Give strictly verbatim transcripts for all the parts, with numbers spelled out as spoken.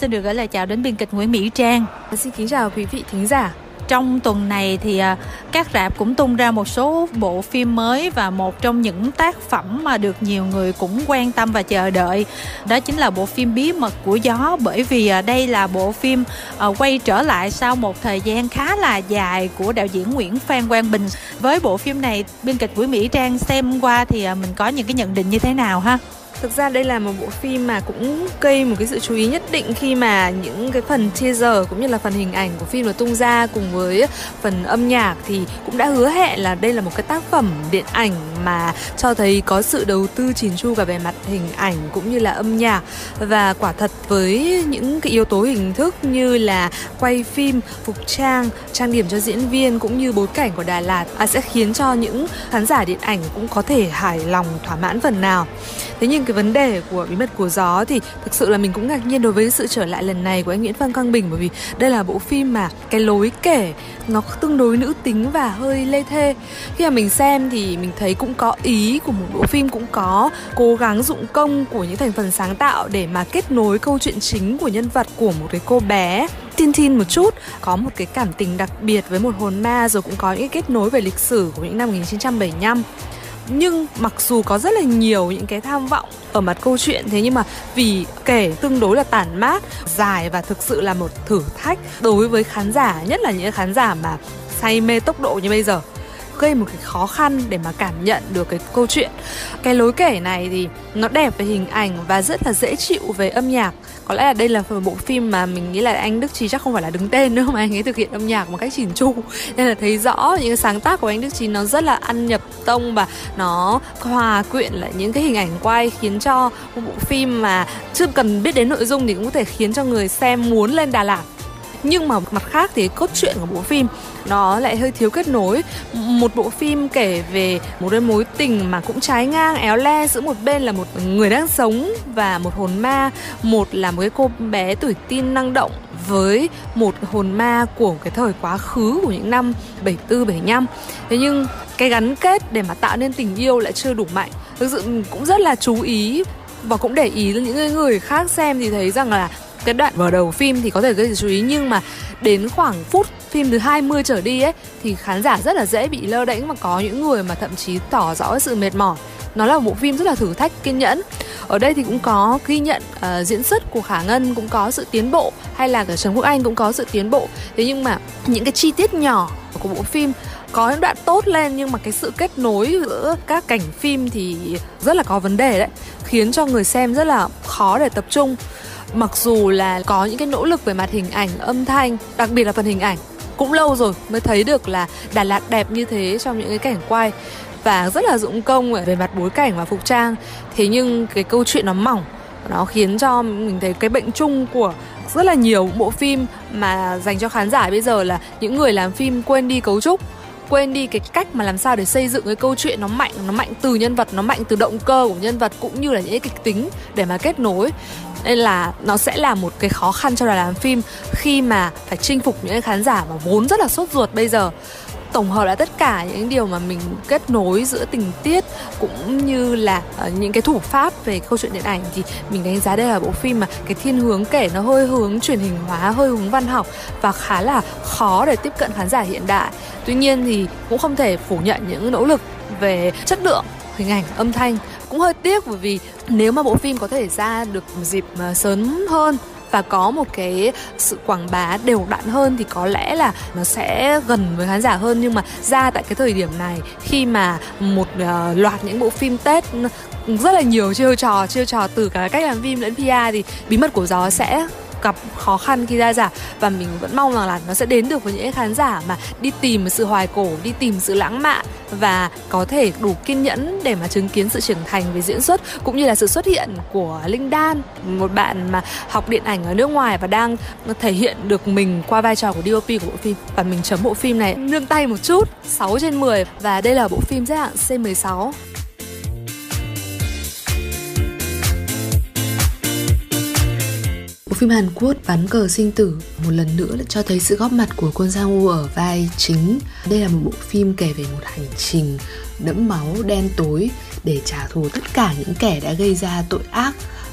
xin được gửi lời chào đến biên kịch Nguyễn Mỹ Trang. Xin kính chào quý vị thính giả. Trong tuần này thì các rạp cũng tung ra một số bộ phim mới, và một trong những tác phẩm mà được nhiều người cũng quan tâm và chờ đợi đó chính là bộ phim Bí mật của gió. Bởi vì đây là bộ phim quay trở lại sau một thời gian khá là dài của đạo diễn Nguyễn Phan Quang Bình. Với bộ phim này, biên kịch Nguyễn Mỹ Trang xem qua thì mình có những cái nhận định như thế nào ha? Thực ra đây là một bộ phim mà cũng gây một cái sự chú ý nhất định khi mà những cái phần teaser cũng như là phần hình ảnh của phim được tung ra cùng với phần âm nhạc thì cũng đã hứa hẹn là đây là một cái tác phẩm điện ảnh mà cho thấy có sự đầu tư chỉn chu cả về mặt hình ảnh cũng như là âm nhạc. Và quả thật với những cái yếu tố hình thức như là quay phim, phục trang, trang điểm cho diễn viên cũng như bối cảnh của Đà Lạt à, sẽ khiến cho những khán giả điện ảnh cũng có thể hài lòng, thỏa mãn phần nào. Thế nhưng cái vấn đề của Bí mật của gió thì thực sự là mình cũng ngạc nhiên đối với sự trở lại lần này của anh Nguyễn Phan Quang Bình, bởi vì đây là bộ phim mà cái lối kể nó tương đối nữ tính và hơi lê thê. Khi mà mình xem thì mình thấy cũng có ý của một bộ phim, cũng có cố gắng dụng công của những thành phần sáng tạo để mà kết nối câu chuyện chính của nhân vật của một cái cô bé tin tin một chút, có một cái cảm tình đặc biệt với một hồn ma, rồi cũng có những cái kết nối về lịch sử của những năm một nghìn chín trăm bảy mươi lăm. Nhưng mặc dù có rất là nhiều những cái tham vọng ở mặt câu chuyện, thế nhưng mà vì kể tương đối là tản mát, dài và thực sự là một thử thách đối với khán giả, nhất là những khán giả mà say mê tốc độ như bây giờ, gây một cái khó khăn để mà cảm nhận được cái câu chuyện. Cái lối kể này thì nó đẹp về hình ảnh và rất là dễ chịu về âm nhạc. Có lẽ là đây là một bộ phim mà mình nghĩ là anh Đức Chí chắc không phải là đứng tên nữa, mà anh ấy thực hiện âm nhạc một cách chỉn chu, nên là thấy rõ những cái sáng tác của anh Đức Chí nó rất là ăn nhập tông và nó hòa quyện lại những cái hình ảnh quay, khiến cho một bộ phim mà chưa cần biết đến nội dung thì cũng có thể khiến cho người xem muốn lên Đà Lạt. Nhưng mà mặt khác thì cốt truyện của bộ phim nó lại hơi thiếu kết nối. Một bộ phim kể về một cái mối tình mà cũng trái ngang éo le, giữa một bên là một người đang sống và một hồn ma, một là một cái cô bé tuổi teen năng động với một hồn ma của cái thời quá khứ của những năm bảy tư bảy lăm. Thế nhưng cái gắn kết để mà tạo nên tình yêu lại chưa đủ mạnh. Thực sự mình cũng rất là chú ý và cũng để ý những người khác xem thì thấy rằng là cái đoạn vào đầu phim thì có thể gây sự chú ý, nhưng mà đến khoảng phút phim thứ hai mươi trở đi ấy thì khán giả rất là dễ bị lơ đễnh, mà có những người mà thậm chí tỏ rõ sự mệt mỏi. Nó là một bộ phim rất là thử thách kiên nhẫn. Ở đây thì cũng có ghi nhận uh, diễn xuất của Khả Ngân cũng có sự tiến bộ, hay là cả Trần Quốc Anh cũng có sự tiến bộ. Thế nhưng mà những cái chi tiết nhỏ của bộ phim có những đoạn tốt lên, nhưng mà cái sự kết nối giữa các cảnh phim thì rất là có vấn đề đấy, khiến cho người xem rất là khó để tập trung. Mặc dù là có những cái nỗ lực về mặt hình ảnh, âm thanh, đặc biệt là phần hình ảnh, cũng lâu rồi mới thấy được là Đà Lạt đẹp như thế trong những cái cảnh quay, và rất là dụng công về mặt bối cảnh và phục trang. Thế nhưng cái câu chuyện nó mỏng, nó khiến cho mình thấy cái bệnh chung của rất là nhiều bộ phim mà dành cho khán giả bây giờ là những người làm phim quên đi cấu trúc, quên đi cái cách mà làm sao để xây dựng cái câu chuyện nó mạnh, nó mạnh từ nhân vật, nó mạnh từ động cơ của nhân vật cũng như là những cái kịch tính để mà kết nối. Nên là nó sẽ là một cái khó khăn cho đoàn làm phim khi mà phải chinh phục những khán giả mà vốn rất là sốt ruột bây giờ. Tổng hợp lại tất cả những điều mà mình kết nối giữa tình tiết cũng như là uh, những cái thủ pháp về câu chuyện điện ảnh thì mình đánh giá đây là bộ phim mà cái thiên hướng kể nó hơi hướng truyền hình hóa, hơi hướng văn học và khá là khó để tiếp cận khán giả hiện đại. Tuy nhiên thì cũng không thể phủ nhận những nỗ lực về chất lượng hình ảnh, âm thanh. Cũng hơi tiếc bởi vì nếu mà bộ phim có thể ra được một dịp uh, sớm hơn và có một cái sự quảng bá đều đặn hơn thì có lẽ là nó sẽ gần với khán giả hơn. Nhưng mà ra tại cái thời điểm này, khi mà một uh, loạt những bộ phim Tết rất là nhiều chiêu trò, chiêu trò từ cả cách làm phim lẫn pê e thì Bí mật của gió sẽ gặp khó khăn khi ra rạp. Và mình vẫn mong rằng là nó sẽ đến được với những khán giả mà đi tìm sự hoài cổ, đi tìm sự lãng mạn và có thể đủ kiên nhẫn để mà chứng kiến sự trưởng thành về diễn xuất cũng như là sự xuất hiện của Linh Đan, một bạn mà học điện ảnh ở nước ngoài và đang thể hiện được mình qua vai trò của đê ô pê của bộ phim. Và mình chấm bộ phim này nương tay một chút, sáu trên mười, và đây là bộ phim xếp hạng xê mười sáu. Bộ phim Hàn Quốc Ván cờ sinh tử một lần nữa cho thấy sự góp mặt của Kwon Sang-woo ở vai chính. Đây là một bộ phim kể về một hành trình đẫm máu đen tối để trả thù tất cả những kẻ đã gây ra tội ác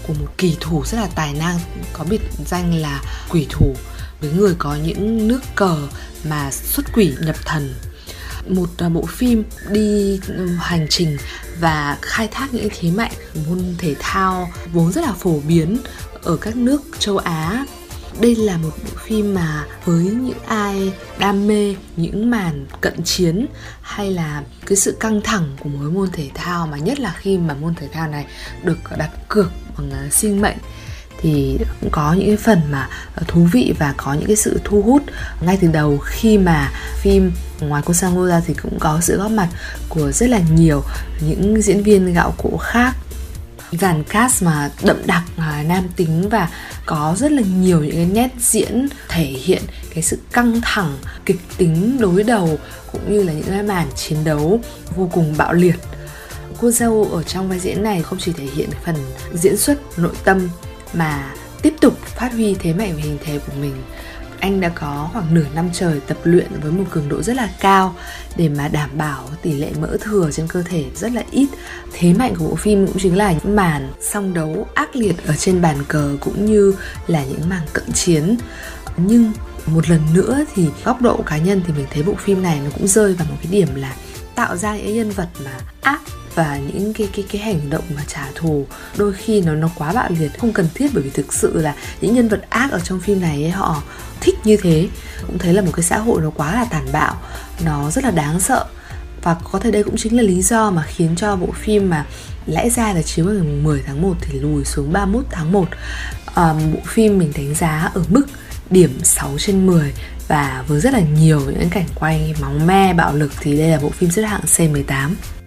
của một kỳ thủ rất là tài năng, có biệt danh là quỷ thủ, với người có những nước cờ mà xuất quỷ nhập thần. Một bộ phim đi hành trình và khai thác những thế mạnh môn thể thao vốn rất là phổ biến ở các nước châu Á. Đây là một bộ phim mà với những ai đam mê những màn cận chiến hay là cái sự căng thẳng của mỗi môn thể thao, mà nhất là khi mà môn thể thao này được đặt cược bằng sinh mệnh, thì cũng có những cái phần mà thú vị và có những cái sự thu hút ngay từ đầu. Khi mà phim ngoài Kwon Sang-woo ra thì cũng có sự góp mặt của rất là nhiều những diễn viên gạo cội khác. Dàn cast mà đậm đặc nam tính và có rất là nhiều những cái nét diễn thể hiện cái sự căng thẳng, kịch tính đối đầu, cũng như là những cái màn chiến đấu vô cùng bạo liệt. Kwon Sang-woo ở trong vai diễn này không chỉ thể hiện phần diễn xuất nội tâm mà tiếp tục phát huy thế mạnh về hình thể của mình. Anh đã có khoảng nửa năm trời tập luyện với một cường độ rất là cao để mà đảm bảo tỷ lệ mỡ thừa trên cơ thể rất là ít. Thế mạnh của bộ phim cũng chính là những màn song đấu ác liệt ở trên bàn cờ, cũng như là những màn cận chiến. Nhưng một lần nữa thì góc độ cá nhân thì mình thấy bộ phim này nó cũng rơi vào một cái điểm là tạo ra những nhân vật mà ác và những cái cái cái hành động mà trả thù đôi khi nó nó quá bạo liệt, không cần thiết, bởi vì thực sự là những nhân vật ác ở trong phim này ấy, họ thích như thế. Cũng thấy là một cái xã hội nó quá là tàn bạo, nó rất là đáng sợ. Và có thể đây cũng chính là lý do mà khiến cho bộ phim mà lẽ ra là chiếu vào ngày mười tháng một thì lùi xuống ba mươi mốt tháng một. à, Bộ phim mình đánh giá ở mức điểm sáu trên mười, và với rất là nhiều những cảnh quay máu me bạo lực thì đây là bộ phim xếp hạng C mười tám.